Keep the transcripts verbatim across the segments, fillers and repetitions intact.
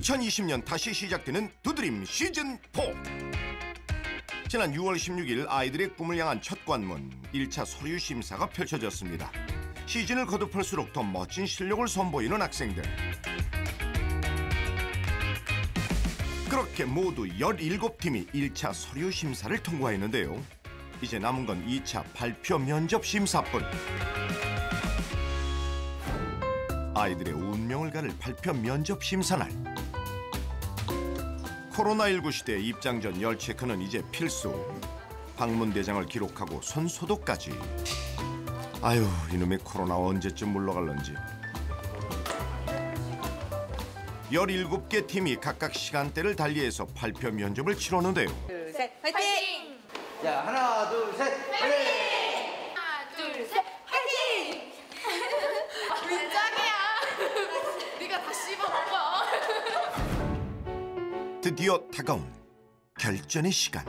이천이십 년 다시 시작되는 두드림 시즌 사. 지난 유월 십육일 아이들의 꿈을 향한 첫 관문 일 차 서류 심사가 펼쳐졌습니다. 시즌을 거듭할수록 더 멋진 실력을 선보이는 학생들. 그렇게 모두 열일곱 팀이 일 차 서류 심사를 통과했는데요. 이제 남은 건 이 차 발표 면접 심사뿐. 아이들의 운명을 가를 발표 면접 심사날. 코로나십구 시대 입장 전 열 체크는 이제 필수. 방문 대장을 기록하고 손 소독까지. 아유, 이놈의 코로나 언제쯤 물러갈런지. 열일곱 개 팀이 각각 시간대를 달리해서 발표 면접을 치렀는데요. 둘, 셋, 화이팅! 자, 하나, 둘, 셋, 화이팅! 하나, 둘, 셋, 화이팅! 민짱이야. 네가 다 씹어먹어. 드디어 다가온 결전의 시간.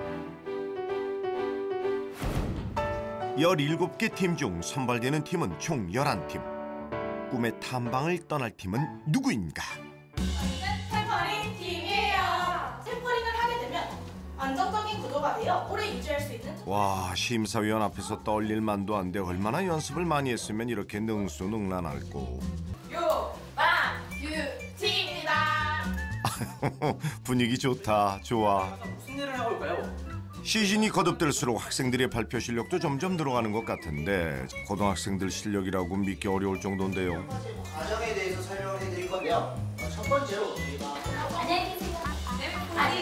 열일곱 개 팀 중 선발되는 팀은 총 열한 팀. 꿈의 탐방을 떠날 팀은 누구인가? 템퍼링 팀이에요. 템퍼링을 하게 되면 안정적인 구도가 되어 오래 유지할 수 있는. 와, 심사위원 앞에서 떨릴 만도 한데 얼마나 연습을 많이 했으면 이렇게 능수능란할꼬. 유방 뷰티입니다. 분위기 좋다, 좋아. 무슨 일을 하고 올까요? 시즌이 거듭될수록 학생들의 발표 실력도 점점 늘어가는 것 같은데 고등학생들 실력이라고 믿기 어려울 정도인데요. 과정에 대해서 설명을 해드릴 건데요. 첫 번째로 저희가 안녕히 계세요. 아니,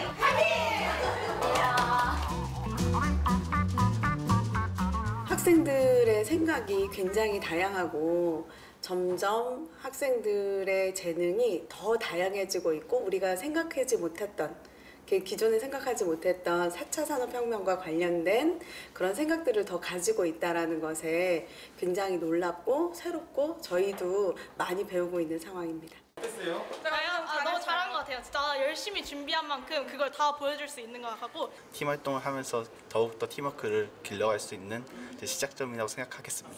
학생들의 생각이 굉장히 다양하고 점점 학생들의 재능이 더 다양해지고 있고 우리가 생각하지 못했던 기존에 생각하지 못했던 사 차 산업혁명과 관련된 그런 생각들을 더 가지고 있다는 것에 굉장히 놀랍고 새롭고 저희도 많이 배우고 있는 상황입니다. 어땠어요? 아, 너무 잘한 것 같아요. 진짜 열심히 준비한 만큼 그걸 다 보여줄 수 있는 것 같고 팀 활동을 하면서 더욱더 팀워크를 길러갈 수 있는 시작점이라고 생각하겠습니다.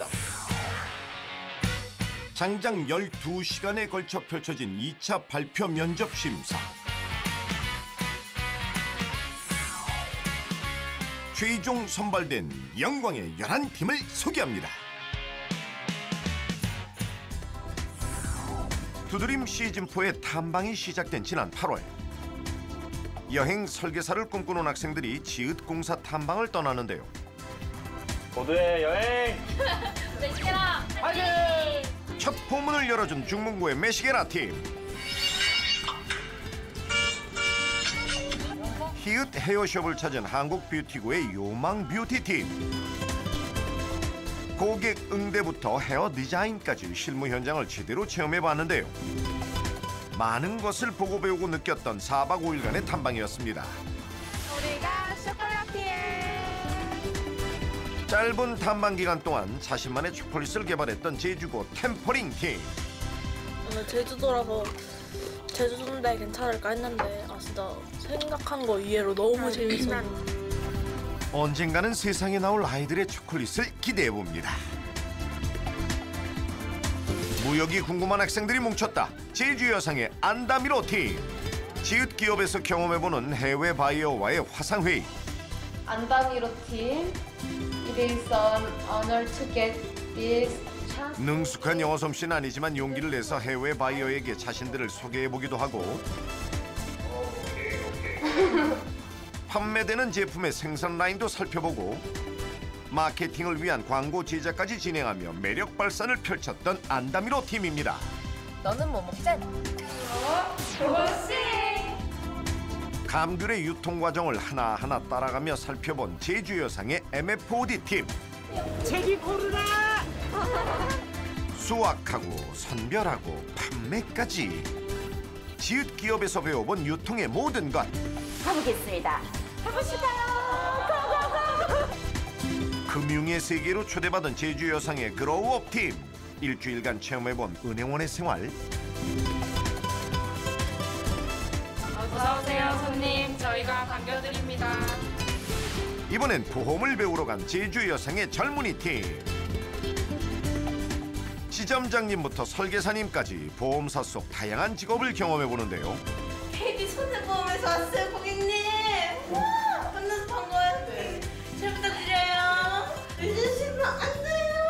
장장 열두 시간에 걸쳐 펼쳐진 이 차 발표 면접 심사. 최종 선발된 영광의 열한 팀을 소개합니다. 두드림 시즌사의 탐방이 시작된 지난 팔월. 여행 설계사를 꿈꾸는 학생들이 지읒공사 탐방을 떠나는데요. 모두의 여행! 메시게라 화이팅! 첫 포문을 열어준 중문고의 메시게라 팀. 히읗 헤어숍을 찾은 한국 뷰티고의 요망 뷰티팀. 고객 응대부터 헤어 디자인까지 실무 현장을 제대로 체험해봤는데요. 많은 것을 보고 배우고 느꼈던 사박 오일간의 탐방이었습니다. 우리가 쇼콜라티에. 짧은 탐방 기간 동안 자신만의 초콜릿을 개발했던 제주고 템퍼링 팀. 오늘 제주도라서 제주도인데 괜찮을까 했는데 아 진짜 생각한 거 이해로 너무 재밌어서 언젠가는 세상에 나올 아이들의 초콜릿을 기대해봅니다. 무역이 궁금한 학생들이 뭉쳤다. 제주 여상의 안다미로 팀. 지읒 기업에서 경험해보는 해외 바이어와의 화상회의. 안다미로 팀. It is an honor to get this chance. 능숙한 영어 솜씨는 아니지만 용기를 내서 해외 바이어에게 자신들을 소개해보기도 하고 판매되는 제품의 생산 라인도 살펴보고 마케팅을 위한 광고 제작까지 진행하며 매력 발산을 펼쳤던 안다미로 팀입니다. 너는 뭐 먹자? 감귤의 유통 과정을 하나하나 따라가며 살펴본 제주 여상의 엠에프오디 팀. 제기 고르라. 수확하고 선별하고 판매까지 지읒 기업에서 배워본 유통의 모든 것. 가보겠습니다. 가보실까요? 금융의 세계로 초대받은 제주 여상의 그로우업 팀. 일주일간 체험해본 은행원의 생활. 어서오세요 손님. 저희가 반겨드립니다. 이번엔 보험을 배우러 간 제주 여상의 젊은이 팀. 지점장님부터 설계사님까지 보험사 속 다양한 직업을 경험해보는데요. 손해보험에서 왔어요, 고객님. 와, 만나서 반가워요. 네. 잘 부탁드려요. 늦으시면 안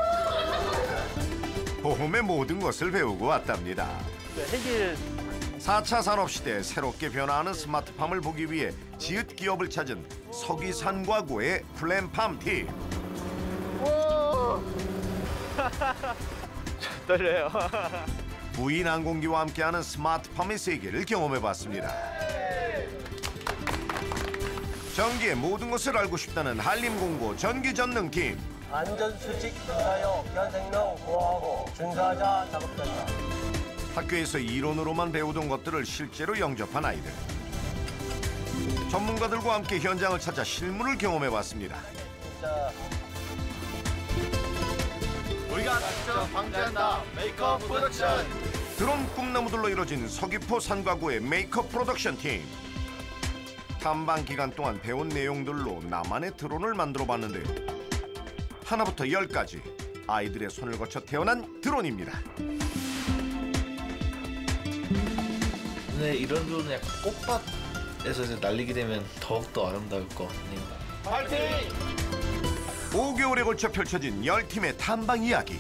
돼요. 보험의 모든 것을 배우고 왔답니다. 해질 사 차 산업시대에 새롭게 변화하는 스마트팜을 보기 위해 지읒 기업을 찾은 서기산과구의 플랜팜 팀. 떨려요. 무인 항공기와 함께하는 스마트팜의 세계를 경험해봤습니다. 전기의 모든 것을 알고 싶다는 한림공고 전기전능팀. 안전수칙 증가요, 현생명 보호하고 증가자 작업자다. 학교에서 이론으로만 배우던 것들을 실제로 영접한 아이들. 전문가들과 함께 현장을 찾아 실물을 경험해봤습니다. 진짜. 우리가 직접 방지한다. 메이크업 프로덕션. 드론 꿈나무들로 이뤄진 서귀포 산과구의 메이크업 프로덕션 팀. 탐방 기간 동안 배운 내용들로 나만의 드론을 만들어봤는데요. 하나부터 열까지 아이들의 손을 거쳐 태어난 드론입니다. 네, 이런 드론은 약간 꽃밭에서 이제 날리게 되면 더욱더 아름다울 것 같네요. 파이팅! 오 개월에 걸쳐 펼쳐진 열 팀의 탐방 이야기.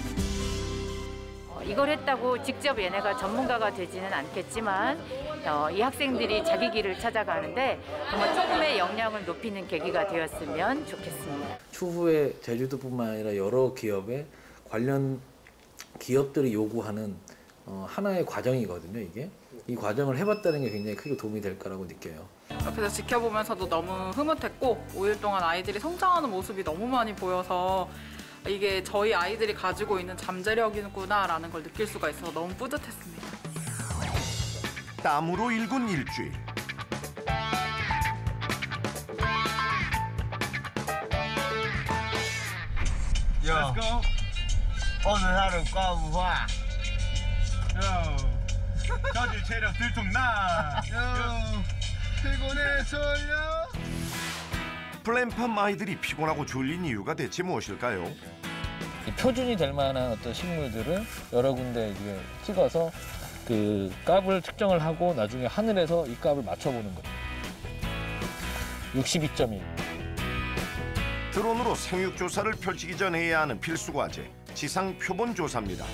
어, 이걸 했다고 직접 얘네가 전문가가 되지는 않겠지만 어, 이 학생들이 자기 길을 찾아가는데 정말 조금의 역량을 높이는 계기가 되었으면 좋겠습니다. 추후에 제주도뿐만 아니라 여러 기업의 관련 기업들이 요구하는 어, 하나의 과정이거든요. 이게 이 과정을 해봤다는 게 굉장히 크게 도움이 될 거라고 느껴요. 옆에서 지켜보면서도 너무 흐뭇했고 오 일 동안 아이들이 성장하는 모습이 너무 많이 보여서 이게 저희 아이들이 가지고 있는 잠재력이구나라는 걸 느낄 수가 있어서 너무 뿌듯했습니다. 땀으로 일군 일주일. 야, 오늘 하루 과무화. 저질 체력 들통나. 피곤해 졸려. 플랜팜 아이들이 피곤하고 졸린 이유가 대체 무엇일까요? 이 표준이 될 만한 어떤 식물들을 여러 군데 이제 찍어서 그 값을 측정을 하고 나중에 하늘에서 이 값을 맞춰보는 거예요. 육십이 점 일. 드론으로 생육 조사를 펼치기 전 해야 하는 필수 과제, 지상 표본 조사입니다.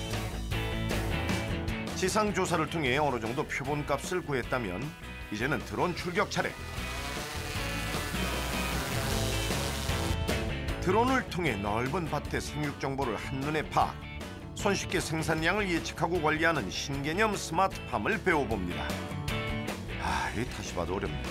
지상 조사를 통해 어느 정도 표본 값을 구했다면 이제는 드론 출격 차례. 드론을 통해 넓은 밭의 생육 정보를 한눈에 파악. 손쉽게 생산량을 예측하고 관리하는 신개념 스마트팜을 배워봅니다. 아, 이게 다시 봐도 어렵네요.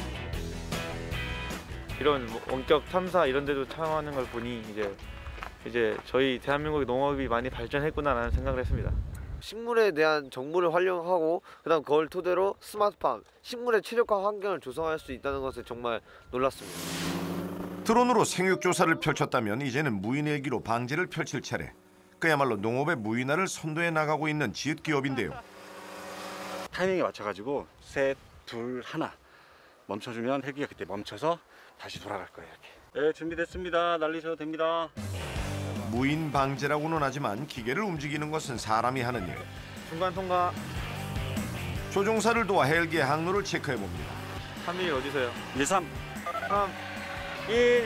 이런 원격 탐사 이런 데도 참여하는 걸 보니 이제 이제 저희 대한민국의 농업이 많이 발전했구나라는 생각을 했습니다. 식물에 대한 정보를 활용하고 그다음 그걸 토대로 스마트팜, 식물의 최적화 환경을 조성할 수 있다는 것에 정말 놀랐습니다. 드론으로 생육 조사를 펼쳤다면 이제는 무인헬기로 방제를 펼칠 차례. 그야말로 농업의 무인화를 선도해 나가고 있는 지읒 기업인데요. 타이밍에 맞춰가지고 셋, 둘, 하나 멈춰주면 헬기가 그때 멈춰서 다시 돌아갈 거예요. 이렇게. 네, 준비됐습니다. 날리셔도 됩니다. 무인 방제라고는 하지만 기계를 움직이는 것은 사람이 하는 일. 중간 통과. 조종사를 도와 헬기의 항로를 체크해 봅니다. 삼 일 어디서요? 일, 삼. 삼, 일.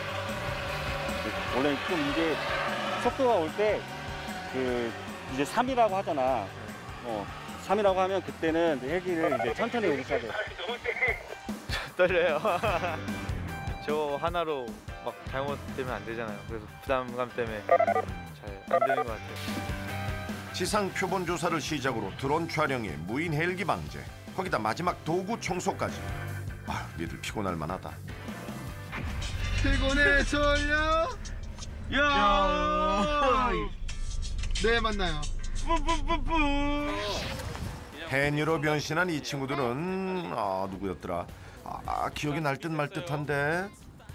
원래 좀 이게 속도가 올 때 그 이제 삼이라고 하잖아. 어, 삼이라고 하면 그때는 헬기를 이제 천천히 오기 시작해요. 떨려요. 저 하나로 막 잘못되면 안 되잖아요. 그래서 부담감 때문에 잘 안 되는 것 같아요. 지상 표본 조사를 시작으로 드론 촬영에 무인 헬기 방제, 거기다 마지막 도구 청소까지. 아, 얘들 피곤할 만하다. 피곤해 졸려. 야. 네, 만나요. 뿌뿌뿌뿌. 해녀로 변신한 이 친구들은 아 누구였더라? 아 기억이 날 듯 말 듯한데.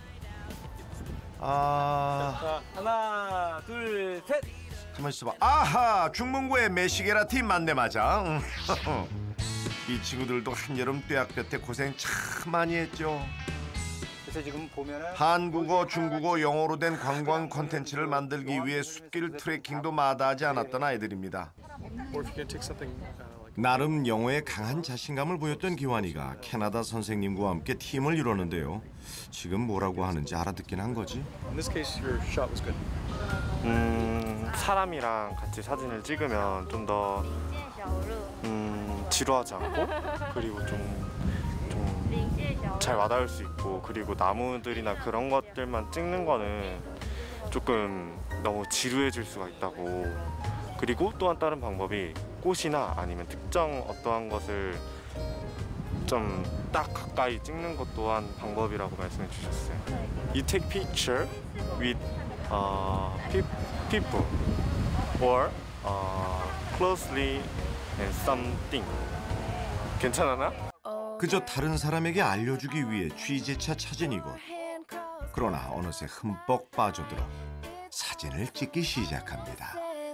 아 자, 하나, 둘, 셋. 가만 있어봐. 아하, 중문고의 메시게라 팀 맞네 맞아. 이 친구들도 한여름 뙤약볕에 고생 참 많이 했죠. 그래서 지금 보면은 한국어, 중국어, 영어로 된 관광 콘텐츠를 만들기 위해 숲길 트레킹도 마다하지 않았던 아이들입니다. 나름 영어에 강한 자신감을 보였던 기환이가 캐나다 선생님과 함께 팀을 이뤘는데요. 지금 뭐라고 하는지 알아듣긴 한 거지? In this case, your shot was good. 음, 사람이랑 같이 사진을 찍으면 좀 더 음, 지루하지 않고 그리고 좀 좀 잘 와닿을 수 있고 그리고 나무들이나 그런 것들만 찍는 거는 조금 너무 지루해질 수가 있다고. 그리고 또한 다른 방법이 꽃이나 아니면 특정 어떠한 것을 좀 딱 가까이 찍는 것 또한 방법이라고 말씀해 주셨어요. You take picture with uh, people or uh, closely and something. 괜찮았나? 그저 다른 사람에게 알려주기 위해 취재차 찾은 이곳. 그러나 어느새 흠뻑 빠져들어 사진을 찍기 시작합니다.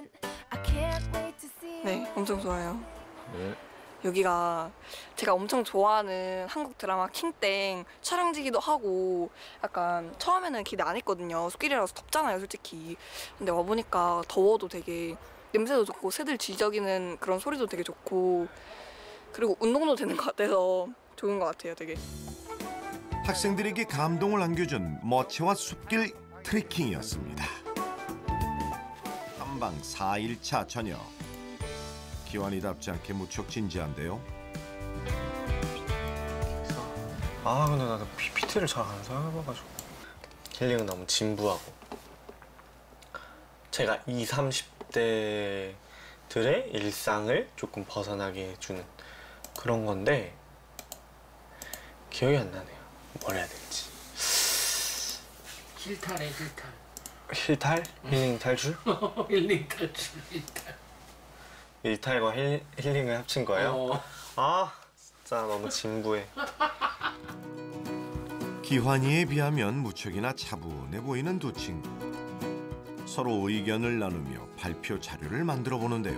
네, 엄청 좋아요. 네. 여기가 제가 엄청 좋아하는 한국 드라마 킹땡 촬영지기도 하고 약간 처음에는 기대 안 했거든요. 숲길이라서 덥잖아요, 솔직히. 근데 와보니까 더워도 되게 냄새도 좋고 새들 쥐저기는 그런 소리도 되게 좋고 그리고 운동도 되는 것 같아서 좋은 것 같아요, 되게. 학생들에게 감동을 안겨준 멋체와 숲길 트레킹이었습니다. 한방 사 일차 저녁. 기환이답지 않게 무척 진지한데요. 아 근데 나도 피피티를 잘 안 사용해봐가지고 힐링은 너무 진부하고 제가 이십, 삼십 대들의 일상을 조금 벗어나게 해주는 그런 건데 기억이 안 나네요. 뭘 해야 될지. 힐탈해 힐탈. 힐탈? 힐링 탈출? 힐링 탈출 힐탈. 일탈과 힐, 힐링을 합친 거예요? 어. 아 진짜 너무 진부해. 기환이에 비하면 무척이나 차분해 보이는 두 친구. 서로 의견을 나누며 발표 자료를 만들어 보는데요.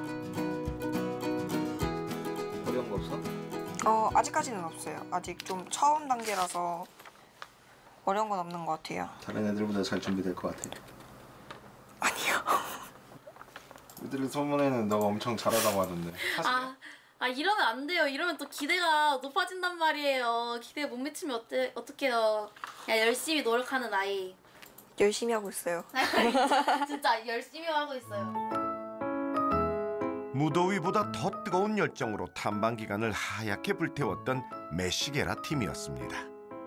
어려운 거 없어? 어, 아직까지는 없어요. 아직 좀 처음 단계라서 어려운 건 없는 것 같아요. 다른 애들보다 잘 준비될 것 같아. 애들은 소문에는 너가 엄청 잘하다고 하던데. 아, 아 이러면 안 돼요. 이러면 또 기대가 높아진단 말이에요. 기대 못 미치면 어때, 어떡해요. 야, 열심히 노력하는 아이. 열심히 하고 있어요. 진짜 열심히 하고 있어요. 무더위보다 더 뜨거운 열정으로 탐방 기간을 하얗게 불태웠던 메시게라 팀이었습니다.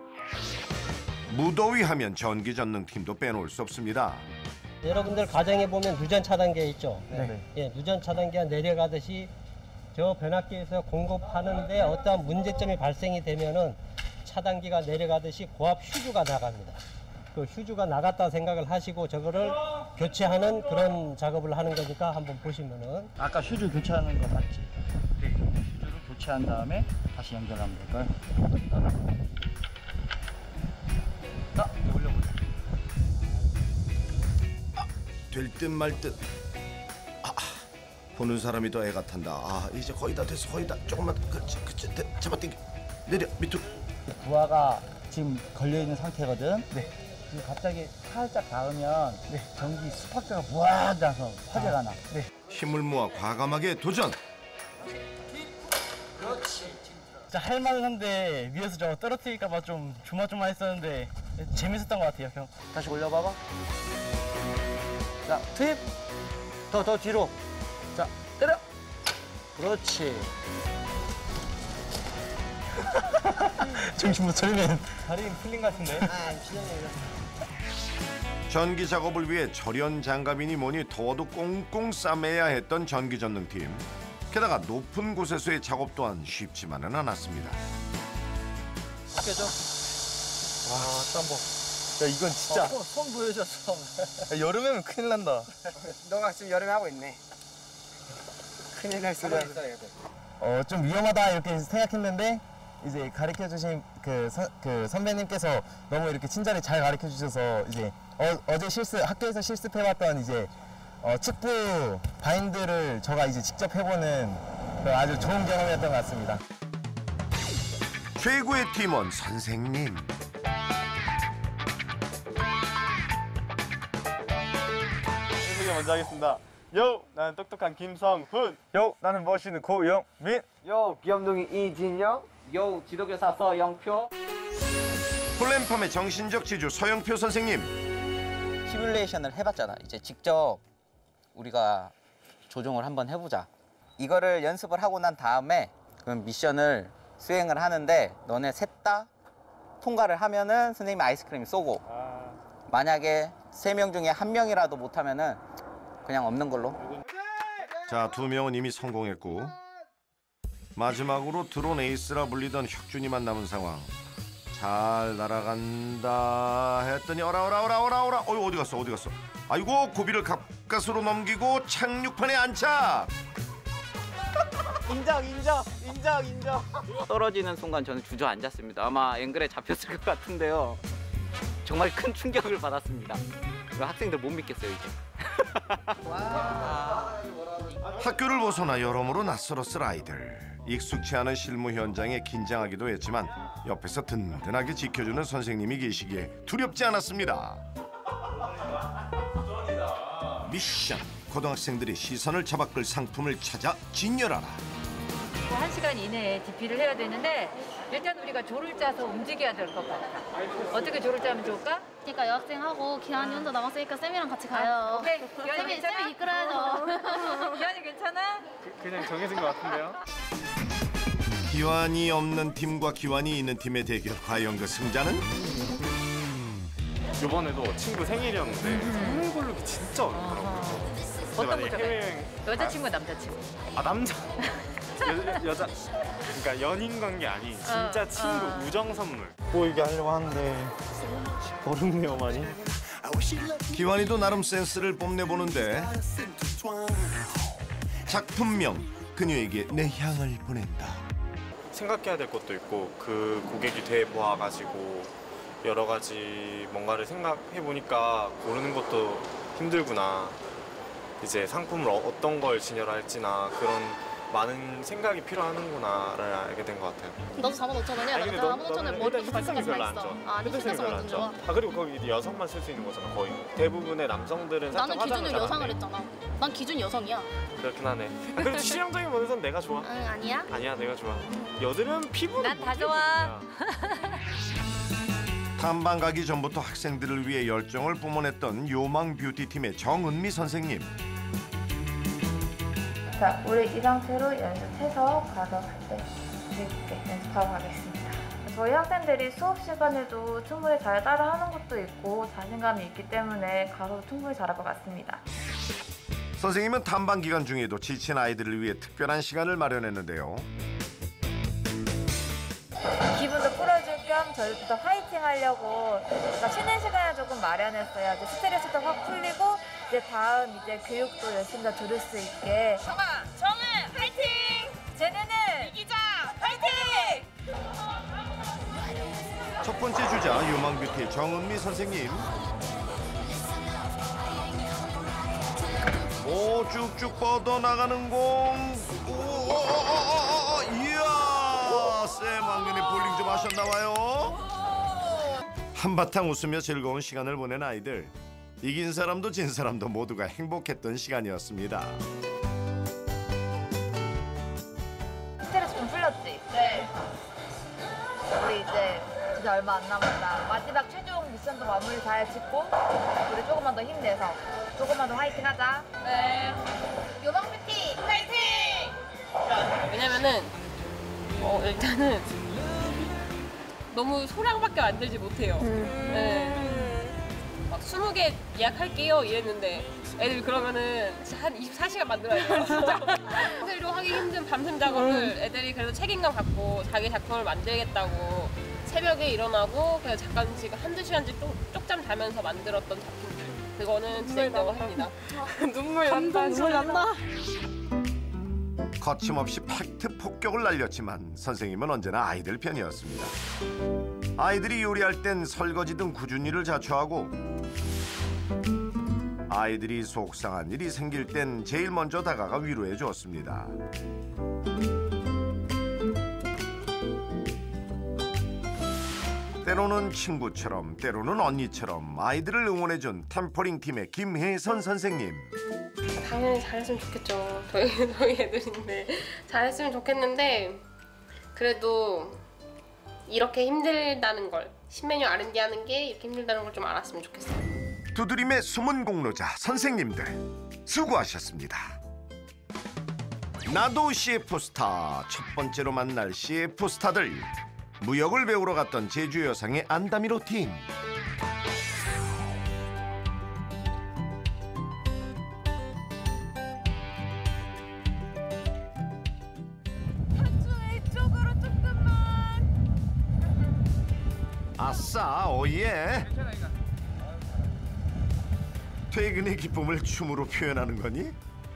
무더위 하면 전기전능 팀도 빼놓을 수 없습니다. 여러분들 가정에 보면 누전 차단기 있죠? 네. 예, 누전 차단기가 내려가듯이 저 변압기에서 공급하는데 어떠한 문제점이 발생이 되면은 차단기가 내려가듯이 고압 휴주가 나갑니다. 그 휴주가 나갔다 생각을 하시고 저거를 교체하는 그런 작업을 하는 거니까 한번 보시면은 아까 휴주 교체하는 거 맞지? 네. 휴주를 교체한 다음에 다시 연결하면 될까요? 자, 올려보세요. 될 듯 말 듯. 아, 보는 사람이 더 애가 탄다. 아, 이제 거의 다 됐어. 거의 다. 조금만. 그렇지, 그렇지. 잡아당겨. 내려 밑으로. 부하가 지금 걸려 있는 상태거든. 네. 그리고 갑자기 살짝 닿으면 네. 전기 스파크가 무악 나서 화재가 나. 네. 힘을 모아 과감하게 도전. 그렇지. 진짜 할만한데 위에서 저거 떨어뜨릴까봐 좀 조마조마했었는데 재밌었던 것 같아요. 형. 다시 올려봐봐. 자, 투입. 더, 더 뒤로. 자, 때려. 그렇지. 정신 못 차리면 다리 풀린 것 같은데. 아, 전기 작업을 위해 절연 장갑이니 뭐니 더워도 꽁꽁 싸매야 했던 전기전능팀. 게다가 높은 곳에서의 작업 또한 쉽지만은 않았습니다. 깨져. 와, 땀보. 야, 이건 진짜. 어, 손, 손 보여줬어. 야, 여름에면 큰일 난다. 너가 지금 여름에 하고 있네. 큰일 날 소리야. 어, 좀 위험하다 이렇게 생각했는데 이제 가르쳐 주신 그, 서, 그 선배님께서 너무 이렇게 친절히 잘 가르쳐 주셔서 이제 어, 어제 실습 학교에서 실습해봤던 이제 어, 측부 바인드를 제가 이제 직접 해보는 그 아주 좋은 경험이었던 것 같습니다. 최고의 팀원 선생님. 선생님 먼저 하겠습니다. 요, 나는 똑똑한 김성훈. 요, 나는 멋있는 고영민. 요, 귀염둥이 이진영. 요, 지도교사 서영표. 플랫폼의 정신적 지주 서영표 선생님. 시뮬레이션을 해봤잖아. 이제 직접 우리가 조종을 한번 해보자. 이거를 연습을 하고 난 다음에 그럼 미션을 수행을 하는데 너네 셋 다 통과를 하면은 선생님이 아이스크림 쏘고 만약에 세 명 중에 한 명이라도 못하면은 그냥 없는 걸로. 자, 두 명은 이미 성공했고 마지막으로 드론 에이스라 불리던 혁준이만 남은 상황. 잘 날아간다 했더니 어라 어라 어라 어라 어라 어이 어디 갔어 어디 갔어. 아이고 고비를 가까스로 넘기고 착륙판에 안착. 인정, 인정, 인정, 인정. 떨어지는 순간 저는 주저앉았습니다. 아마 앵글에 잡혔을 것 같은데요. 정말 큰 충격을 받았습니다. 학생들 못 믿겠어요 이제. 학교를 벗어나 여러모로 낯설었을 아이들. 익숙치 않은 실무 현장에 긴장하기도 했지만 옆에서 든든하게 지켜주는 선생님이 계시기에 두렵지 않았습니다. 미션. 고등학생들이 시선을 잡아끌 상품을 찾아 진열하라. 한 시간 이내에 디피를 해야 되는데 일단 우리가 조를 짜서 움직여야 될 것 같아. 어떻게 조를 짜면 좋을까? 그러니까 여학생하고 기한이 혼자 남았으니까 쌤이랑 같이 가요. 아, 오케이. 쌤이, 쌤이 이끌어야죠. 기한이 괜찮아? 그, 그냥 정해진 것 같은데요. 기완이 없는 팀과 기완이 있는 팀의 대결. 과연 그 승자는? 이번에도 친구 생일이었는데 선물 고르기 진짜 어렵더라고요. 어떤 거 해외여행 여자친구, 남자친구? 아 남자 여, 여자 그러니까 연인 관계 아닌 진짜 어, 친구 어. 우정 선물 보이게 하려고 하는데 어렵네요 많이. 기완이도 나름 센스를 뽐내보는데 작품명 그녀에게 내 향을 보낸다. 생각해야 될 것도 있고 그 고객이 돼 보아가지고 여러 가지 뭔가를 생각해 보니까 고르는 것도 힘들구나. 이제 상품을 어떤 걸 진열할지나 그런 많은 생각이 필요하는구나를 알게 된 것 같아요. 너도 잠옷 오천 원이야? 아니, 근데 나 너- 잠옷 오천 원에 너는 머리 일단 발색까지 다 별로 안 있어. 좋아. 아, 아니 휴대성이 휴대성 별로 안 완전 좋아. 좋아. 아 그리고 거기 여성만 쓸 수 있는 거잖아 거의. 대부분의 남성들은 살짝 나는 화장을 기준으로 잘 안 여상을 해. 했잖아. 난 기준 여성이야. 그렇긴 하네. 아, 그래도 실용적인 면에서는 내가 좋아. 응, 아니야? 아니야 내가 좋아. 여드름 피부는 난 다 좋아. 탐방 가기 전부터 학생들을 위해 열정을 뿜어냈던 요망 뷰티팀의 정은미 선생님. 자, 우리 이 상태로 연습해서 가서 그때 재밌게 연습하고 가겠습니다. 저희 학생들이 수업 시간에도 충분히 잘 따라하는 것도 있고 자신감이 있기 때문에 가서 충분히 잘할 것 같습니다. 선생님은 탐방 기간 중에도 지친 아이들을 위해 특별한 시간을 마련했는데요. 기분도 풀어줄 겸 저희부터 화이팅 하려고 그러니까 쉬는 시간을 조금 마련했어요. 이제 스트레스도 확 풀리고 이제 다음 이제 교육도 열심히 더 들을 수 있게. 정아, 정은 화이팅! 쟤네는 이기자 화이팅! 첫 번째 주자 요망 뷰티 정은미 선생님. 오 쭉쭉 뻗어나가는 공. 오, 오, 오, 오, 오, 이야 쌤 왕년에 볼링 좀 하셨나봐요. 한바탕 웃으며 즐거운 시간을 보낸 아이들. 이긴 사람도 진 사람도 모두가 행복했던 시간이었습니다. 스트레스 좀 풀렸지? 네. 우리 이제 진짜 얼마 안 남았다. 마지막 최종 미션도 마무리 잘 짓고 우리 조금만 더 힘내서 조금만 더 화이팅 하자. 네. 요방 뷰티 화이팅! 왜냐면은 어 일단은 너무 소량밖에 만들지 못해요. 네. 막 스무 개 예약할게요 이랬는데 애들 그러면은 한 이십사 시간 만들어야 돼요. 진짜. 학생들도 하기 힘든 밤샘 작업을 애들이 그래도 책임감 갖고 자기 작품을 만들겠다고 새벽에 일어나고 그냥 잠깐씩 한두 시간씩 쪽, 쪽잠 자면서 만들었던 작품들 그거는 진짜 인정을 합니다. 눈물 난다. 눈물 난다. 거침없이 팩트 폭격을 날렸지만 선생님은 언제나 아이들 편이었습니다. 아이들이 요리할 땐 설거지 등 굳은 일을 자처하고 아이들이 속상한 일이 생길 땐 제일 먼저 다가가 위로해 주었습니다. 때로는 친구처럼 때로는 언니처럼 아이들을 응원해준 템포링 팀의 김혜선 선생님. 당연히 잘했으면 좋겠죠. 저희, 저희 애들인데 잘했으면 좋겠는데 그래도 이렇게 힘들다는 걸 신메뉴 알 앤 디 하는 게 이렇게 힘들다는 걸 좀 알았으면 좋겠어요. 두드림의 숨은 공로자 선생님들 수고하셨습니다. 나도 씨에프 스타 첫 번째로 만날 씨에프 스타들 무역을 배우러 갔던 제주 여상의 안다미로 팀. 아싸 오예. 퇴근의 기쁨을 춤으로 표현하는 거니?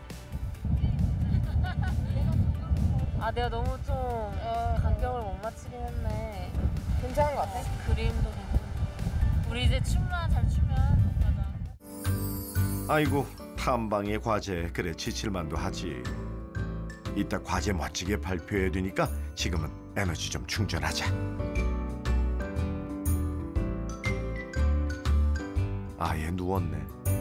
아 내가 너무 좀 간격을 못 맞추긴 했네. 괜찮은 것 같아? 그림도 괜찮아. 우리 이제 춤만 잘 추면 맞아. 아이고 탐방의 과제 그래 지칠만도 하지. 이따 과제 멋지게 발표해야 되니까 지금은 에너지 좀 충전하자. 아예 누웠네.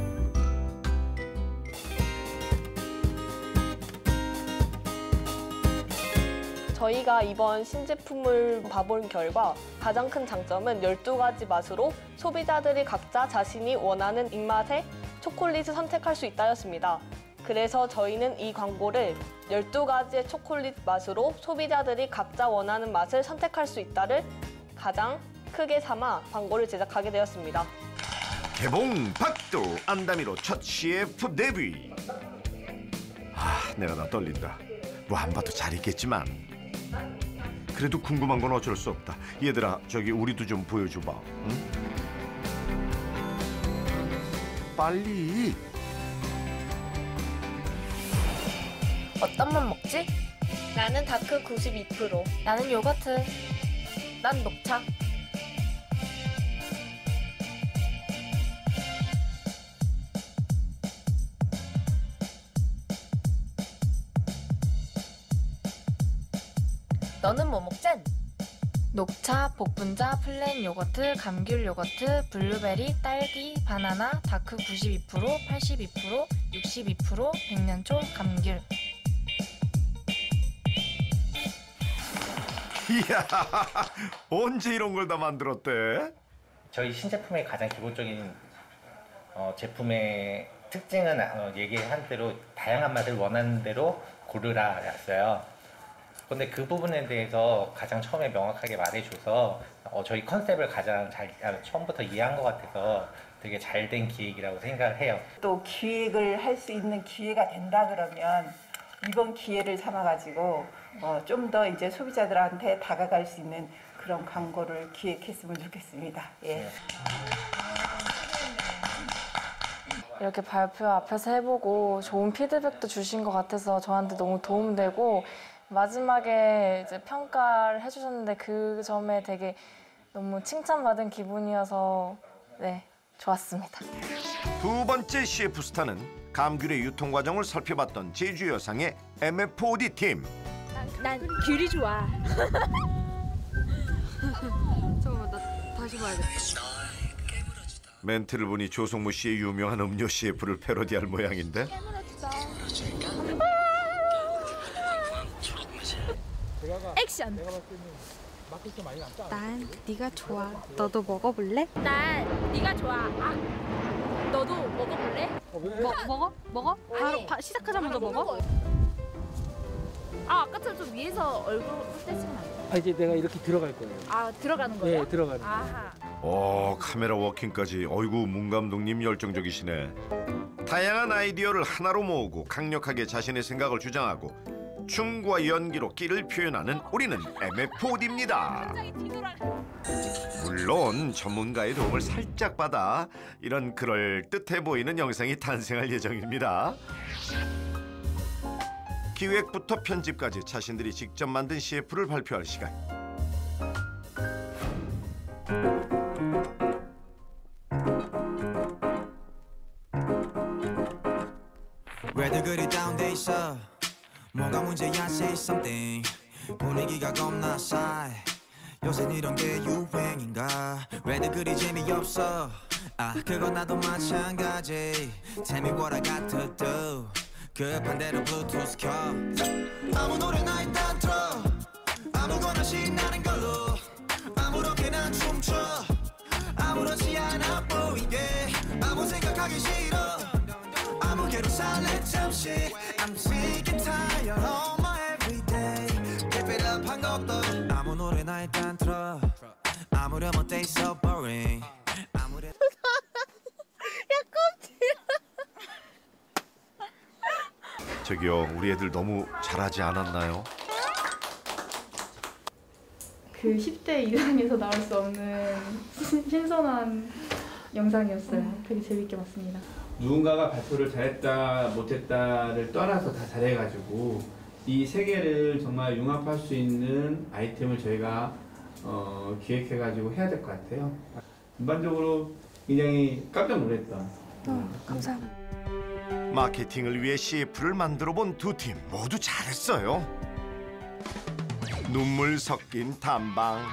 저희가 이번 신제품을 봐본 결과 가장 큰 장점은 열두 가지 맛으로 소비자들이 각자 자신이 원하는 입맛의 초콜릿을 선택할 수 있다였습니다. 그래서 저희는 이 광고를 열두 가지의 초콜릿 맛으로 소비자들이 각자 원하는 맛을 선택할 수 있다를 가장 크게 삼아 광고를 제작하게 되었습니다. 개봉 박두 안다미로 첫 씨에프 데뷔. 아 내가 다 떨린다. 뭐 안 봐도 잘 있겠지만 그래도 궁금한 건 어쩔 수 없다. 얘들아 저기 우리도 좀 보여줘봐. 응? 빨리. 어떤 맛 먹지? 나는 다크 구십이 퍼센트. 나는 요거트. 난 녹차. 너는 뭐 먹젠? 녹차, 복분자, 플레인 요거트, 감귤 요거트, 블루베리, 딸기, 바나나, 다크 구십이 퍼센트, 팔십이 퍼센트, 육십이 퍼센트, 백년초, 감귤. 이야 언제 이런 걸 다 만들었대? 저희 신제품의 가장 기본적인 어, 제품의 특징은 어, 얘기한 대로 다양한 맛을 원하는 대로 고르라였어요. 근데 그 부분에 대해서 가장 처음에 명확하게 말해줘서 어, 저희 컨셉을 가장 잘 처음부터 이해한 것 같아서 되게 잘된 기획이라고 생각을 해요. 또 기획을 할 수 있는 기회가 된다 그러면 이번 기회를 삼아가지고 어, 좀 더 이제 소비자들한테 다가갈 수 있는 그런 광고를 기획했으면 좋겠습니다. 예. 이렇게 발표 앞에서 해보고 좋은 피드백도 주신 것 같아서 저한테 너무 도움되고 마지막에 이제 평가를 해주셨는데 그 점에 되게 너무 칭찬받은 기분이어서 네 좋았습니다. 두 번째 씨에프 스타는 감귤의 유통 과정을 살펴봤던 제주 여상의 엠에프 오디 팀. 난, 난 귤이 좋아. 잠깐만 나 다시 봐야겠다. 멘트를 보니 조성모 씨의 유명한 음료 씨에프를 패러디할 모양인데. 액션. 난 네가 좋아. 너도 먹어볼래? 난 네가 좋아. 아, 너도 먹어볼래? 뭐, 먹어? 먹어? 바로 바, 시작하자마자 먹어? 아 아까처럼 좀 위에서 얼굴 떼시면 안 돼? 아 이제 내가 이렇게 들어갈 거예요. 아 들어가는 거예요? 네 들어가는 거예요. 아하. 오 카메라 워킹까지. 어이구 문 감독님 열정적이시네. 다양한 아이디어를 하나로 모으고 강력하게 자신의 생각을 주장하고 춤과 연기로 끼를 표현하는 우리는 엠에프 오디입니다. 물론 전문가의 도움을 살짝 받아 이런 그럴듯해 보이는 영상이 탄생할 예정입니다. 기획부터 편집까지 자신들이 직접 만든 씨에프를 발표할 시간. 왜들 그리 다운돼 있어? 뭐가 문제야? Say something. 분위기가 겁나 싸해. 요새 이런 게 유행인가? 왜들 그리 재미없어? 아 그건 나도 마찬가지 Tell me what I got to do 급한 대로 블루투스 켜 아무 노래나 일단 틀어 아무거나 신나는 걸로 아무렇게나 춤춰 아무렇지 않아 보이게 아무 생각하기 싫어 아무개로 살래 잠시 I'm sick and tired of my everyday Keep it up 한 것도 아무 노래나 일단 틀어 아무렴 어때 so boring 아무렴 야 깜짝이야. 저기요, 우리 애들 너무 잘하지 않았나요? 그 십 대 이상에서 나올 수 없는 신- 신선한 영상이었어요. 되게 재밌게 봤습니다. 누군가가 발표를 잘했다 못했다를 떠나서 다 잘해가지고 이 세계를 정말 융합할 수 있는 아이템을 저희가 어, 기획해가지고 해야 될 것 같아요. 전반적으로 굉장히 깜짝 놀랐던. 어, 감사합니다. 마케팅을 위해 씨에프를 만들어 본 두 팀 모두 잘했어요. 눈물 섞인 탐방.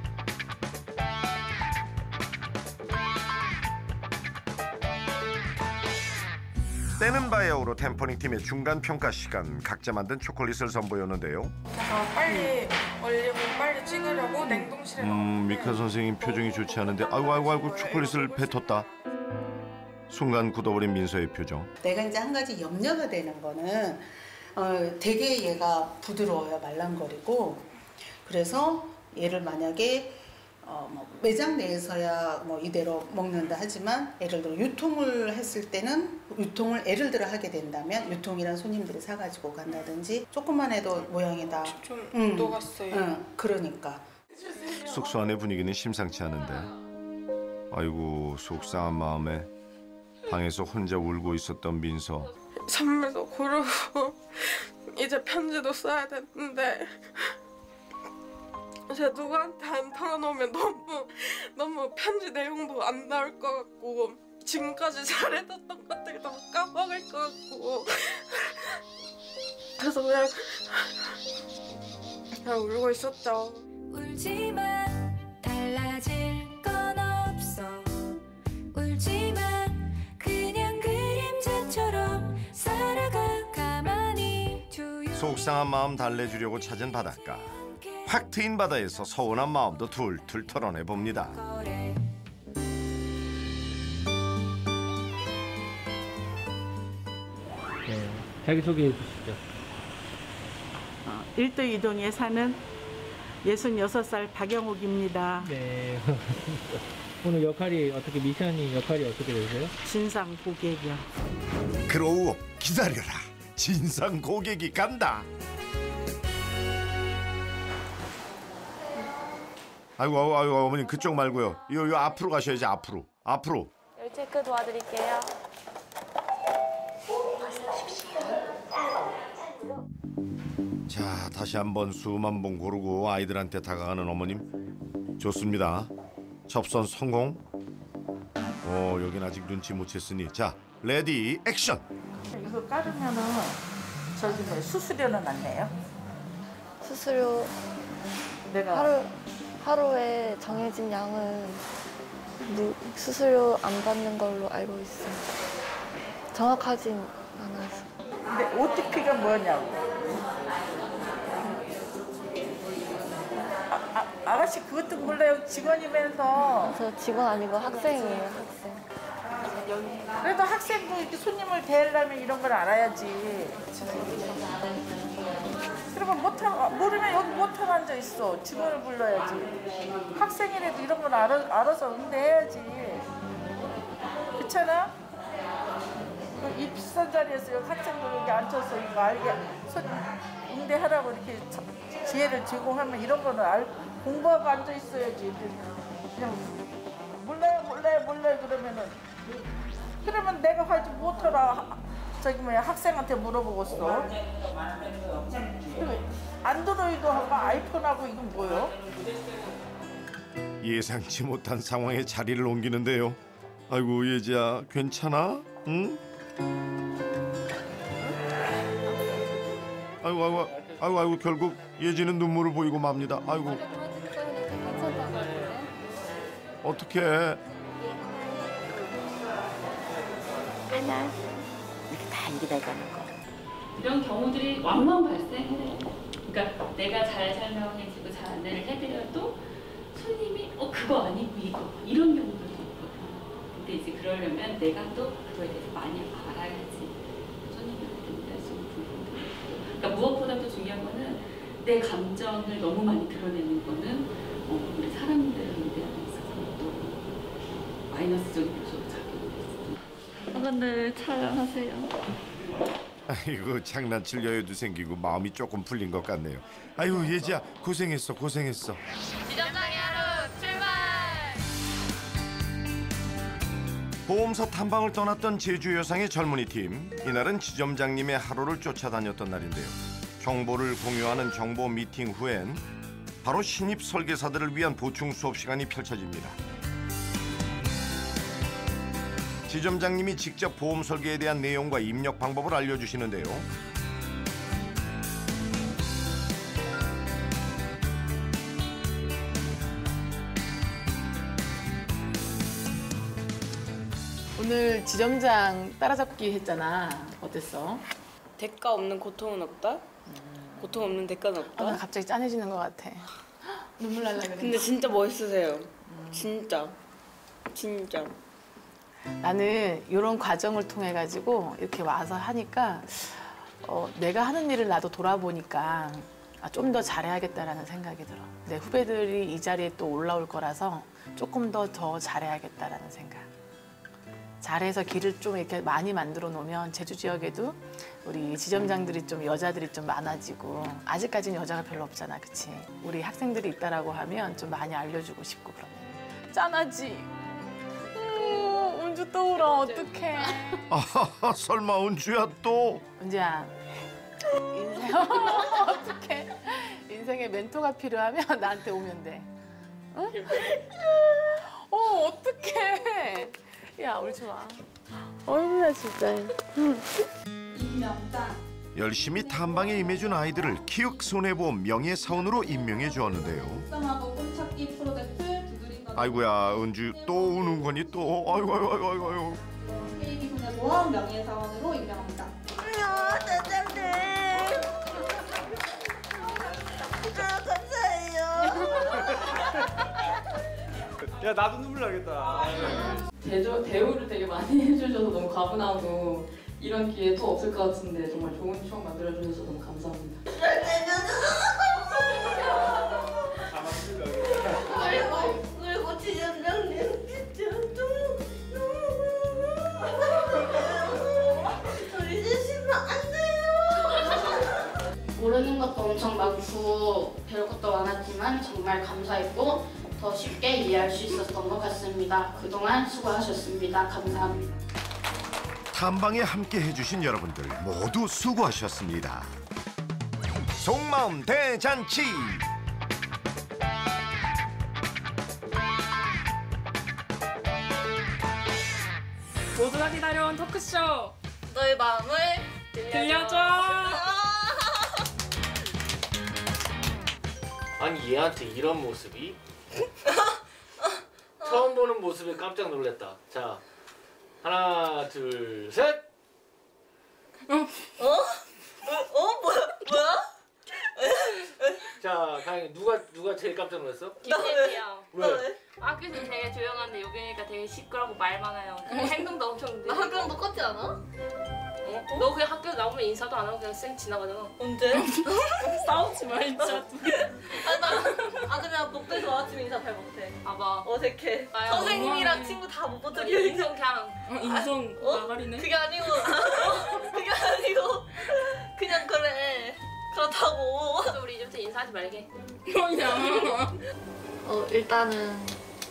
때는 바야흐로 템포닝 팀의 중간 평가 시간. 각자 만든 초콜릿을 선보였는데요. 제가 빨리 얼리고 빨리 찍으려고 냉동실에 음, 미카 선생님 표정이 좋지 않은데 아이고 아이고 아이고 초콜릿을 뱉었다. 순간 굳어버린 민서의 표정. 내가 이제 한 가지 염려가 되는 거는 어, 되게 얘가 부드러워요. 말랑거리고. 그래서 얘를 만약에 어, 뭐 매장 내에서야 뭐 이대로 먹는다 하지만 예를 들어 유통을 했을 때는 유통을 예를 들어 하게 된다면 유통이란 손님들이 사가지고 간다든지 조금만 해도 모양이 다 좀 응, 녹았어요. 응, 그러니까. 숙소 안의 분위기는 심상치 않은데 아이고 속상한 마음에 방에서 혼자 울고 있었던 민서. 선물도 고르고 이제 편지도 써야 되는데 제가 누구한테 안 털어놓으면 너무 너무 편지 내용도 안 나올 것 같고 지금까지 잘해뒀던 것들이 너무 까먹을 것 같고 그래서 그냥 그냥 울고 있었죠. 울지마 달라질 건 없어 울지마 그냥 그림자처럼 살아가 가만히 조용히 속상한 마음 달래주려고 찾은 바닷가. 확 트인 바다에서 서운한 마음도 툴툴 털어내봅니다. 네, 자기소개해 주시죠. 어, 일도 이동에 사는 예순여섯 살 박영옥입니다. 네. 오늘 역할이 어떻게 미션이 역할이 어떻게 되세요? 진상 고객이요. 그로우 기다려라. 진상 고객이 간다. 아이고 아이고, 아이고 어머님 그쪽 말고요. 요, 요 앞으로 가셔야지. 앞으로. 앞으로. 열 체크 도와드릴게요. 자, 다시 한번 수만 번 고르고 아이들한테 다가가는 어머님. 좋습니다. 접선 성공. 어, 여긴 아직 눈치 못 챘으니. 자, 레디 액션. 이거 깔으면은 저기 뭐 수수료는 안 내요? 수수료 내가 하루 하루에 정해진 양은 무, 수수료 안 받는 걸로 알고 있어요. 정확하진 않아서. 근데 오티피가 뭐냐고. 아, 아, 아가씨 그것도 몰라요. 직원이면서. 저 직원 아니고 학생이에요, 학생. 그래도 학생도 이렇게 손님을 대하려면 이런 걸 알아야지. 그러면 못 하, 모르면 여기 못하고 앉아 있어. 직원을 불러야지. 학생이라도 이런 걸 알아, 알아서 응대해야지. 그렇잖아? 이 비싼 자리에서 여기 학생들 여기 앉아서 이거 알게 손 응대하라고 이렇게 지혜를 제공하면 이런 거는 알, 공부하고 앉아 있어야지. 그냥 몰라요 몰라요 몰라요 그러면은 그러면 내가 하지 못하라 저기 뭐야 학생한테 물어보겠어. 안드로이드 하고 아이폰하고 이건 뭐요? 예상치 못한 상황에 자리를 옮기는데요. 아이고 예지야 괜찮아? 응? 아이고 아이고 아이고 아이고 결국 예지는 눈물을 보이고 맙니다. 아이고 어떡해. 맨날 이렇게 다 일이 가는 거. 이런 경우들이 왕왕 발생해요. 그러니까 내가 잘 설명해주고 잘 안내를 해드려도 손님이 어 그거 아니고 이거 이런 경우들도 있거든요. 근데 이제 그러려면 내가 또 그거에 대해서 많이 알아야지 손님한테 응대할 수 있는 부분도 있고. 그러니까 무엇보다도 중요한 거는 내 감정을 너무 많이 드러내는 거는 어, 우리 사람들을 응대하는 데 있어서 또 마이너스적인 요소로 작용을 했습니다. 어머니 촬영하세요. 아이고 장난칠 여유도 생기고 마음이 조금 풀린 것 같네요. 아유 예지야 고생했어 고생했어. 지점장의 하루 출발! 보험사 탐방을 떠났던 제주 여상의 젊은이 팀. 이날은 지점장님의 하루를 쫓아다녔던 날인데요. 정보를 공유하는 정보 미팅 후엔 바로 신입 설계사들을 위한 보충 수업 시간이 펼쳐집니다. 지점장님이 직접 보험 설계에 대한 내용과 입력 방법을 알려주시는데요. 오늘 지점장 따라잡기 했잖아. 어땠어? 대가 없는 고통은 없다? 고통 없는 대가는 없다? 아, 나 갑자기 짠해지는 것 같아. 눈물 날라 그래. 근데 진짜 멋있으세요. 진짜. 진짜. 나는 이런 과정을 통해 가지고 이렇게 와서 하니까 어, 내가 하는 일을 나도 돌아보니까 아, 좀 더 잘해야겠다라는 생각이 들어. 내 후배들이 이 자리에 또 올라올 거라서 조금 더 더 잘해야겠다라는 생각. 잘해서 길을 좀 이렇게 많이 만들어 놓으면 제주 지역에도 우리 지점장들이 좀 여자들이 좀 많아지고 아직까지는 여자가 별로 없잖아, 그치? 우리 학생들이 있다라고 하면 좀 많이 알려주고 싶고 그러면 짠하지? 은주 또 울어. 어떡해. 아하하 설마 은주야 또? 은주야 인생 어떡해. 인생에 멘토가 필요하면 나한테 오면 돼. 응? 어 어떡해. 야 울지 마. 어이구야 진짜. 임명장. 열심히 탐방에 임해준 아이들을 키읔 손해보험 명예사원으로 임명해 주었는데요. 속상하고 꿈찾기 프로젝트 두드린 건 아이고야 은주 또 우는 거니 또. 아이고 아이고 아이고 아이고, 아이고. 케이비 손해보험 명예사원으로 임명합니다. 아, 대장님. 아, 감사해요. 야 나도 눈물 나겠다. 대조, 대우를 되게 많이 해주셔서 너무 가분하고 이런 기회 또 없을 것 같은데 정말 좋은 추억 만들어주셔서 너무 감사합니다. 그리고 지점장님 진짜 저 이제 쉬면 안 돼요. 모르는 것도 엄청 많고 배울 것도 많았지만 정말 감사했고 더 쉽게 이해할 수 있었던 것 같습니다. 그동안 수고하셨습니다. 감사합니다. 탐방에 함께 해주신 여러분들 모두 수고하셨습니다. 속마음 대잔치. 모두가 기다려온 토크쇼 너의 마음을 들려줘. 아니 얘한테 이런 모습이? 처음 보는 모습에 깜짝 놀랐다. 자 하나 둘 셋. 어? 어? 뭐야? 뭐야? 자 가영이 누가 누가 제일 깜짝 놀랐어? 김예지요. 왜? 학교에서 되게 조용한데 여기니까 되게 시끄럽고 말 많아요. 근데 행동도 엄청 느리고. 나 학교랑 똑같지 않아? 어? 너 그냥 학교 나오면 인사도 안 하고 그냥 쌩 지나가잖아. 언제? 싸우지 말자. 아, 나, 아 그냥 복도에서 아침 인사 잘 못해. 봐봐. 어색해. 아유, 선생님이랑 너무하네. 친구 다 못 본 어, 적이 인성 그냥 어, 인성 어? 나가리네. 그게 아니고 어, 그게 아니고 그냥 그래. 그렇다고. 그래서 우리 이제부터 인사하지 말게. 뭐냐. 어 일단은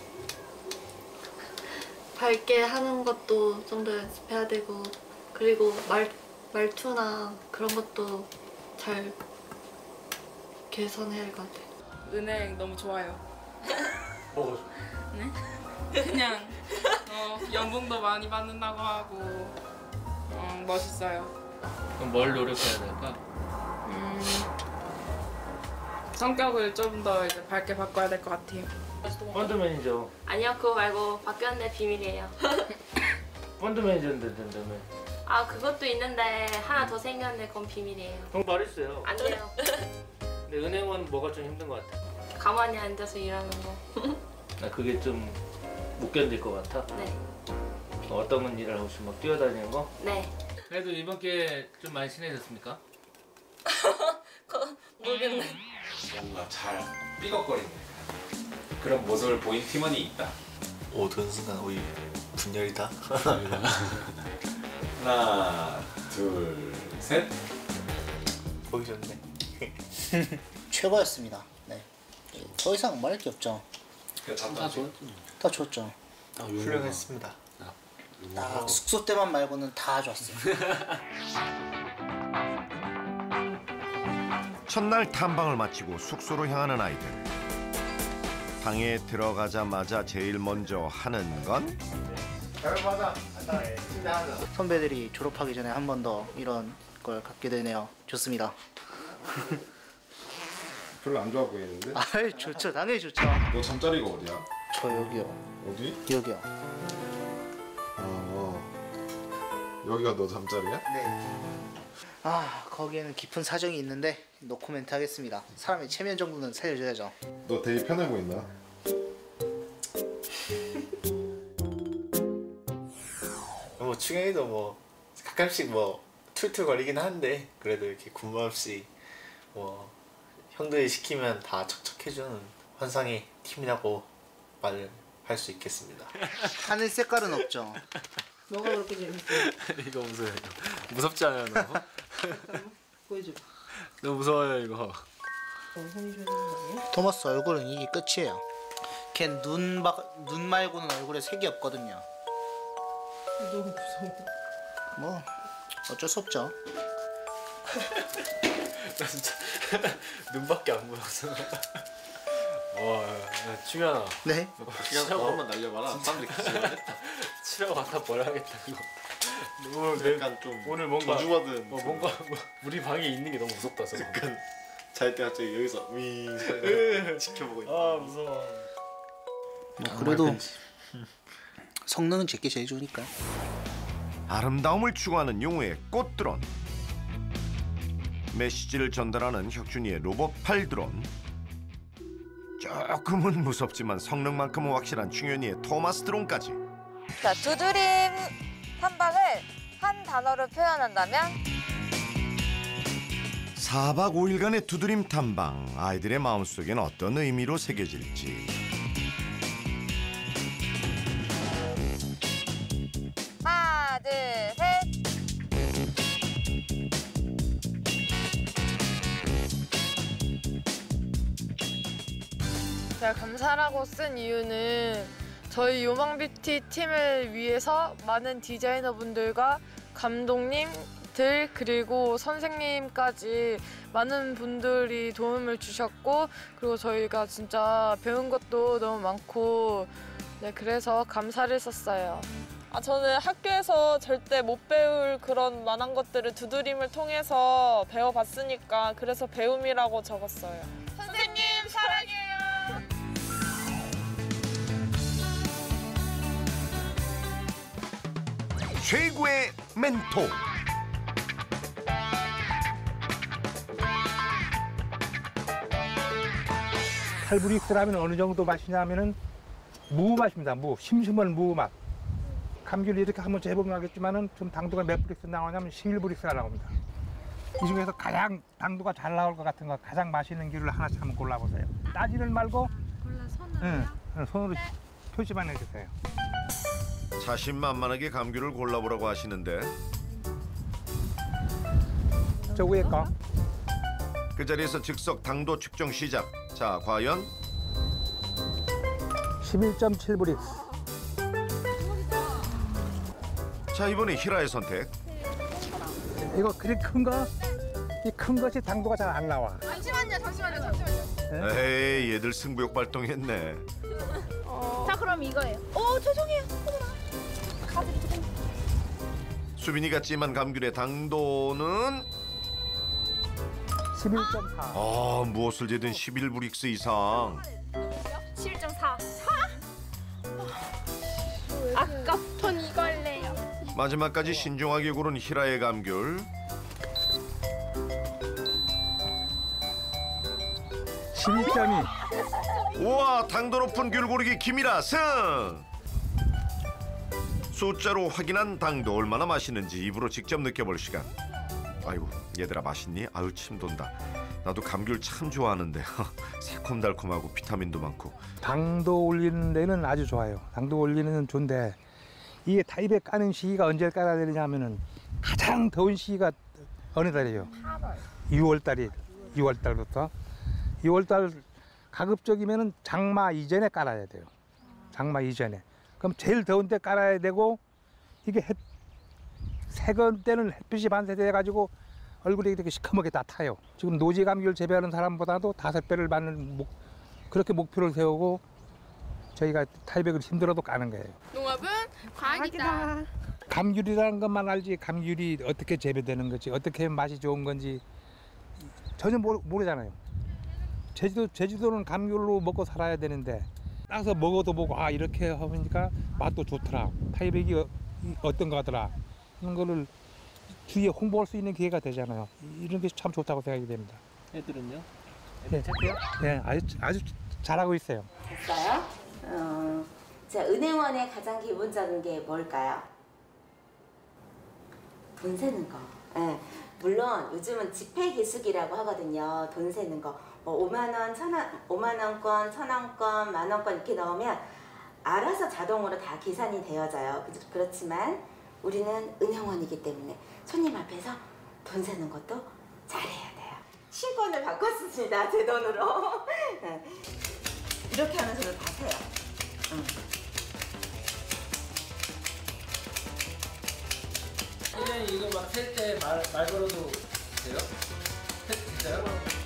밝게 하는 것도 좀 더 연습해야 되고 그리고 말 말투나 그런 것도 잘 개선해야 할 것 같아요. 은행 너무 좋아요. 뭐가 좋아? 네? 그냥 어, 연봉도 많이 받는다고 하고 어, 멋있어요. 그럼 뭘 노력해야 될까? 음, 성격을 좀 더 이제 밝게 바꿔야 될 것 같아요. 펀드 매니저. 아니요, 그거 말고 바뀌었는데 비밀이에요. 펀드 매니저인데 된다며. 아 그것도 있는데 하나 더 생겼는데 그건 비밀이에요. 형 말했어요. 안 돼요. 근데 은행원 뭐가 좀 힘든 것 같아? 가만히 앉아서 일하는 거. 나 그게 좀 못 견딜 것 같아. 네. 어떤 건 일을 하고 싶어? 막 뛰어다니는 거? 네. 그래도 이번 기회에 좀 많이 친해졌습니까? 모르겠네. 뭔가 잘 삐걱거리는 그런 모습을 보인 팀원이 있다. 오, 그 순간 우리 분열이다. 하나, 둘, 셋. 보기 좋네. 최고였습니다. 네. 더 이상 말할 게 없죠. 다 좋았죠. 다 좋았죠. 아, 훌륭했습니다. 딱 숙소 때만 말고는 다 좋았어요. 첫날 탐방을 마치고 숙소로 향하는 아이들. 방에 들어가자마자 제일 먼저 하는 건 선배들이 졸업하기 전에 한 번 더 이런 걸 갖게 되네요. 좋습니다. 별로 안 좋아 보이는데? 아이 좋죠. 당연히 좋죠. 너 잠자리가 어디야? 저 여기요. 어디? 여기요. 어, 여기가 너 잠자리야? 네. 아 거기에는 깊은 사정이 있는데 노코멘트 하겠습니다. 사람의 체면 정도는 살려줘야죠. 너 되게 편해 보인다. 뭐 충현이도 뭐 가끔씩 뭐 툴툴거리긴 한데 그래도 이렇게 군말 없이 뭐 형들이 시키면 다 척척해주는 환상의 팀이라고 말을 할 수 있겠습니다. 하늘 색깔은 없죠. 뭐가 그렇게 재밌어? 이거 무서워요. 무섭지 않아요, 너무? 보여줘. 너무 무서워요, 이거. 토마스 얼굴은 이게 끝이에요. 걘 눈 눈 말고는 얼굴에 색이 없거든요. 너무 무서워. 뭐 어쩔 수 없죠. 나 진짜 눈밖에 안 보여서. 와, 충현아. 네? 치라고 한번 날려봐라. 사람들이 기절하겠다. 치라고 하나 버려야겠다 이거. 오늘 약간 좀 오늘 뭔가 저주받은 어, 뭔가 우리 방에 있는 게 너무 무섭다. 약간 잘 때 갑자기 여기서 윙 지켜보고 있다. 아 무서워. 뭐 그래도 성능은 제게 제일 좋으니까. 아름다움을 추구하는 용우의 꽃드론. 메시지를 전달하는 혁준이의 로봇팔 드론. 조금은 무섭지만 성능만큼은 확실한 충현이의 토마스 드론까지. 자, 두드림 탐방을 한 단어로 표현한다면? 사박 오일간의 두드림 탐방. 아이들의 마음속엔 어떤 의미로 새겨질지. 하나, 둘, 셋. 제가 감사라고 쓴 이유는 저희 요망뷰티 팀을 위해서 많은 디자이너분들과 감독님들 그리고 선생님까지 많은 분들이 도움을 주셨고 그리고 저희가 진짜 배운 것도 너무 많고 네 그래서 감사를 썼어요. 아, 저는 학교에서 절대 못 배울 그런 만한 것들을 두드림을 통해서 배워봤으니까 그래서 배움이라고 적었어요. 선생님 사랑해요. 최고의 멘토. 팔브릭스라면 어느 정도 맛이냐면은 무 맛입니다. 무, 심심한 무 맛. 감귤 이렇게 한번 재보면 알겠지만은 좀 당도가 몇 브릭스 나오냐면 십일 브릭스가 나옵니다. 이 중에서 가장 당도가 잘 나올 것 같은 거, 가장 맛있는 귤을 하나씩 한번 골라보세요. 따지를 말고 골라 손으로요? 응, 손으로 표시만 해주세요. 자신만만하게 감귤을 골라보라고 하시는데 저 위에 거. 그 자리에서 즉석 당도 측정 시작. 자, 과연 십일 점 칠 브릭스. 자, 이번에 희라의 선택. 이거 그리 큰 거, 이 큰 것이 당도가 잘 안 나와. 잠시만요, 잠시만요, 잠시만요. 에이, 얘들 승부욕 발동했네. 어... 자, 그럼 이거예요. 오, 죄송해요. 수빈이가 찜한 감귤의 당도는 십일 점 사. 아, 무엇을 재든 십일 브릭스 이상. 십일 점 사. 아깝던 이거 할래요. 마지막까지 신중하게 고른 희라의 감귤. 십이 점이. 우와, 당도 높은 귤 고르기 김이라 승! 숫자로 확인한 당도 얼마나 맛있는지 입으로 직접 느껴볼 시간. 아이고, 얘들아 맛있니? 아유, 침 돈다. 나도 감귤 참 좋아하는데 새콤달콤하고 비타민도 많고. 당도 올리는 데는 아주 좋아요. 당도 올리는 데는 좋은데 이게 타입에 까는 시기가 언제 깔아야 되냐면은 가장 더운 시기가 어느 달이에요? 유월 달이 유월 달부터 유월 달 가급적이면은 장마 이전에 깔아야 돼요. 장마 이전에. 그럼 제일 더운 때 깔아야 되고 이게 햇, 색은 때는 햇빛이 반사돼 가지고 얼굴이 이렇게 시커멓게 다 타요. 지금 노지 감귤 재배하는 사람보다도 다섯 배를 받는 목, 그렇게 목표를 세우고 저희가 타이백을 힘들어도 까는 거예요. 농업은 과학이다. 감귤이라는 것만 알지 감귤이 어떻게 재배되는 건지 어떻게 하면 맛이 좋은 건지 전혀 모르, 모르잖아요. 제주도, 제주도는 감귤로 먹고 살아야 되는데 따서 먹어도 보고 아 이렇게 하니까 맛도 좋더라. 타이백이 어, 어떤 거더라. 이런 거를 주위에 홍보할 수 있는 기회가 되잖아요. 이런 게 참 좋다고 생각이 됩니다. 애들은요? 네, 네 아주, 아주 잘하고 있어요. 됐어요? 어, 자, 은행원의 가장 기본적인 게 뭘까요? 돈 세는 거. 네. 물론 요즘은 지폐 기숙이라고 하거든요. 돈 세는 거. 뭐 오만 원, 천 원, 오만 원권, 천 원권, 만 원권 이렇게 넣으면 알아서 자동으로 다 계산이 되어져요. 그렇지만 우리는 은행원이기 때문에 손님 앞에서 돈 세는 것도 잘해야 돼요. 신권을 바꿨습니다. 제 돈으로. 네. 이렇게 하면서도 다 세요. 응. 선생님 이거 막 셀 때 말 말 걸어도 돼요? 진짜요?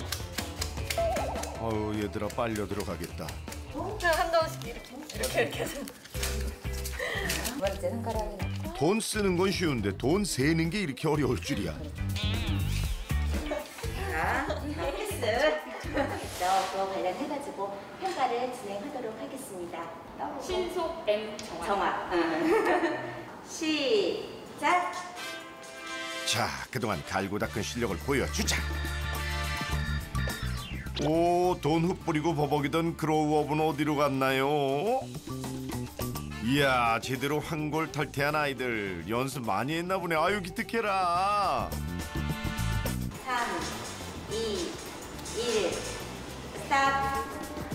어우, 얘들아 빨려 들어가겠다. 한 dol씩 이렇게 이렇게 이렇게 해서. 두 번째 손가락에 넣고. 돈 쓰는 건 쉬운데 돈 세는 게 이렇게 어려울 줄이야. 자, 패스. 너 그거 관련해가지고 평가를 진행하도록 하겠습니다. 신속 M 정확. 정확. 응. 시작. 자, 그동안 갈고 닦은 실력을 보여주자. 오, 돈 흩뿌리고 버벅이던 그로우업은 어디로 갔나요? 이야, 제대로 한골 탈퇴한 아이들 연습 많이 했나 보네. 아유, 기특해라. 삼, 이, 일, 스탑.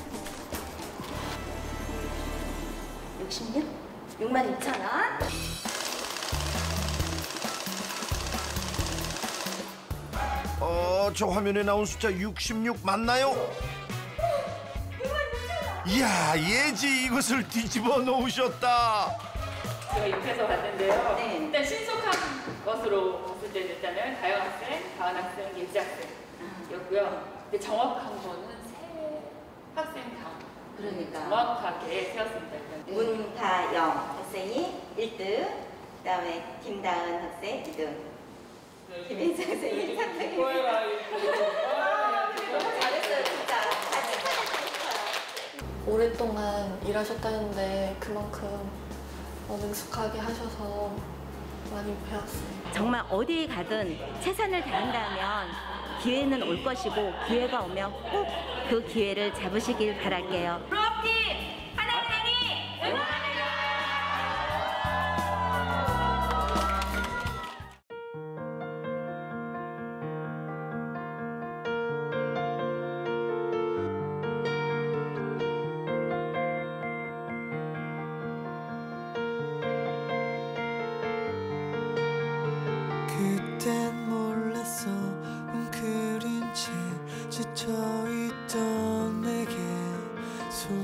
육십육? 육만 육천 원. 어, 저 화면에 나온 숫자 육십육 맞나요? 이야, 예지 이것을 뒤집어 놓으셨다. 제가 옆에서 봤는데요. 네. 일단 신속한 것으로 봤을 때는 일단은 다영 학생, 다은 학생, 예지 학생이었고요. 근데 정확한 거는 세 학생 다 그러니까. 정확하게 세웠습니다. 일단. 문다영 학생이 일 등, 그다음에 김다은 학생 이 등. 김혜지 학생이 삼 등. 너무 잘했어요, 진짜. 같이 찾아주셨어요. 오랫동안 일하셨다는데 그만큼 능숙하게 하셔서 많이 배웠어요. 정말 어디 가든 최선을 다한다면 기회는 올 것이고 기회가 오면 꼭 그 기회를 잡으시길 바랄게요. 프로팀 하나은행이 응원합니다. 그땐 몰랐어 웅크린 채 지쳐있던 내게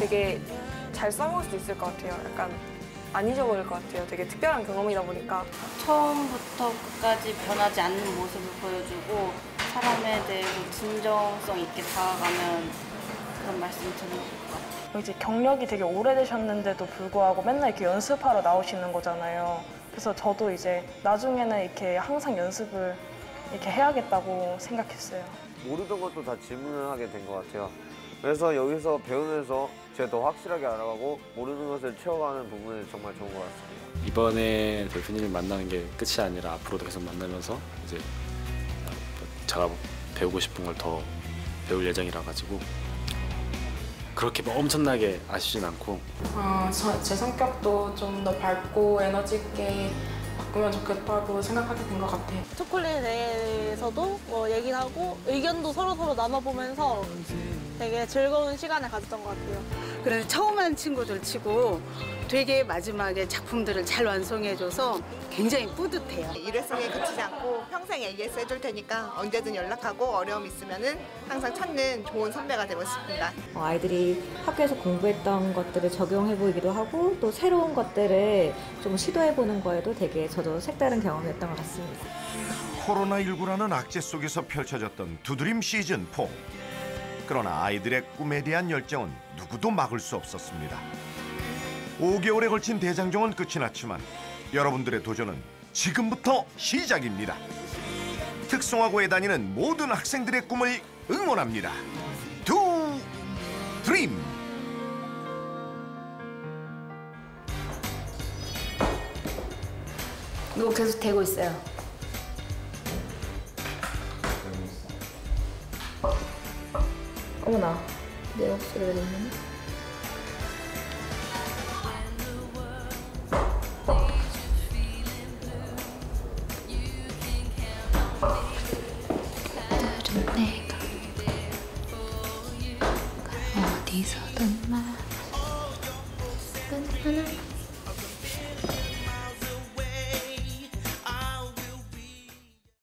되게 잘 써먹을 수 있을 것 같아요. 약간 안 잊어버릴 것 같아요. 되게 특별한 경험이다 보니까. 처음부터 끝까지 변하지 않는 모습을 보여주고 사람에 대해서 진정성 있게 다가가면 그런 말씀을 드리는 것 같아요. 이제 경력이 되게 오래되셨는데도 불구하고 맨날 이렇게 연습하러 나오시는 거잖아요. 그래서 저도 이제 나중에는 이렇게 항상 연습을 이렇게 해야겠다고 생각했어요. 모르던 것도 다 질문을 하게 된 것 같아요. 그래서 여기서 배우면서 제가 더 확실하게 알아가고 모르는 것을 채워가는 부분이 정말 좋은 것 같습니다. 이번에 대표님을 만나는 게 끝이 아니라 앞으로도 계속 만나면서 이제 제가 배우고 싶은 걸 더 배울 예정이라 가지고 그렇게 뭐 엄청나게 아쉽진 않고 어, 저, 제 성격도 좀 더 밝고 에너지 있게 바꾸면 좋겠다고 생각하게 된 것 같아요. 초콜릿에 대해서도 뭐 얘기를 하고 의견도 서로서로 나눠보면서 되게 즐거운 시간을 가졌던 것 같아요. 그래서 처음 한 친구들 치고 되게 마지막에 작품들을 잘 완성해줘서 굉장히 뿌듯해요. 일회성에 그치지 않고 평생 에이에스 해줄 테니까 언제든 연락하고 어려움 있으면 항상 찾는 좋은 선배가 되고 싶습니다. 어, 아이들이 학교에서 공부했던 것들을 적용해보기도 하고 또 새로운 것들을 좀 시도해보는 거에도 되게 저도 색다른 경험이었던 것 같습니다. 코로나십구라는 악재 속에서 펼쳐졌던 두드림 시즌 사. 그러나 아이들의 꿈에 대한 열정은 누구도 막을 수 없었습니다. 오 개월에 걸친 대장정은 끝이 났지만 여러분들의 도전은 지금부터 시작입니다. 특성화고에 다니는 모든 학생들의 꿈을 응원합니다. 두 드림! 이거 계속 되고 있어요. 어머나, 내 목소리가 들리네. 내가 어디서든 말